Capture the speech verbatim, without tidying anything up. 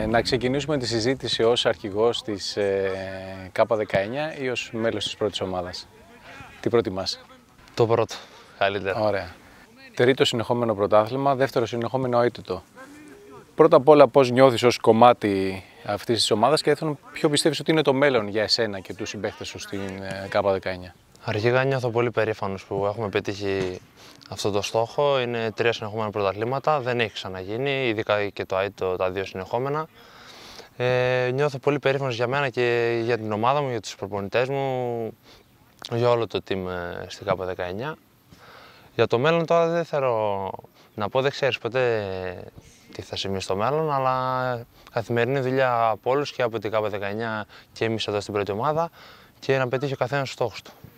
Να ξεκινήσουμε τη συζήτηση ως αρχηγός της Κ δεκαεννιά ή ως μέλος της πρώτης ομάδας. Τι προτιμάς? Το πρώτο, καλύτερα. Ωραία. Τρίτο συνεχόμενο πρωτάθλημα, δεύτερο συνεχόμενο αίτητο. Πρώτα απ' όλα, πώς νιώθεις ως κομμάτι αυτής της ομάδας και δεύτερον, ποιο πιστεύεις ότι είναι το μέλλον για εσένα και τους συμπαίκτες σου στην Κ δεκαεννιά? Αρχικά νιώθω πολύ περήφανος που έχουμε πετύχει αυτό το στόχο. Είναι τρία συνεχόμενα πρωταθλήματα, δεν έχει ξαναγίνει, ειδικά και το αίτητο τα δύο συνεχόμενα. Ε, νιώθω πολύ περήφανος για μένα και για την ομάδα μου, για τους προπονητές μου, για όλο το team στην Κ δεκαεννιά. Για το μέλλον τώρα δεν θέλω να πω, δεν ξέρεις ποτέ τι θα συμβεί στο μέλλον, αλλά καθημερινή δουλειά από όλους και από την Κ δεκαεννιά και εμείς εδώ στην πρώτη ομάδα και να πετύχει ο καθένας τους στόχους του.